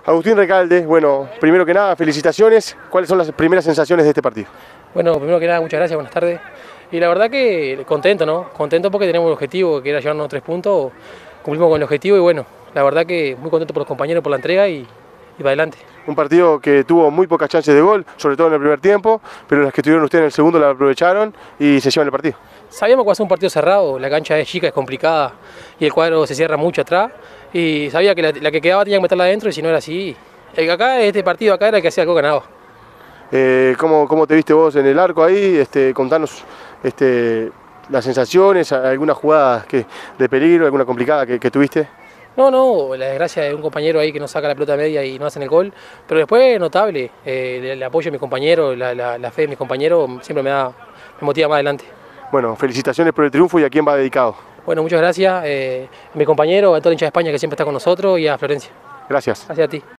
Agustín Recalde, bueno, primero que nada, felicitaciones. ¿Cuáles son las primeras sensaciones de este partido? Bueno, primero que nada, muchas gracias, buenas tardes. Y la verdad que contento, ¿no? Contento porque tenemos un objetivo que era llevarnos 3 puntos, cumplimos con el objetivo y bueno, la verdad que muy contento por los compañeros, por la entrega y para adelante. Un partido que tuvo muy pocas chances de gol, sobre todo en el primer tiempo, pero las que tuvieron ustedes en el segundo la aprovecharon y se llevan el partido. Sabíamos que va a ser un partido cerrado, la cancha es chica, es complicada y el cuadro se cierra mucho atrás y sabía que la que quedaba tenía que meterla adentro y si no era así. Este partido acá era el que hacía algo ganaba. ¿Cómo te viste vos en el arco ahí? Contanos las sensaciones, algunas jugadas de peligro, alguna complicada que tuviste. No, la desgracia de un compañero ahí que nos saca la pelota media y no hacen el gol, pero después notable, el apoyo de mis compañeros, la fe de mis compañeros siempre me motiva más adelante. Bueno, felicitaciones por el triunfo y a quién va dedicado. Bueno, muchas gracias a mi compañero, a todo el hincha de España que siempre está con nosotros y a Florencia. Gracias. Gracias a ti.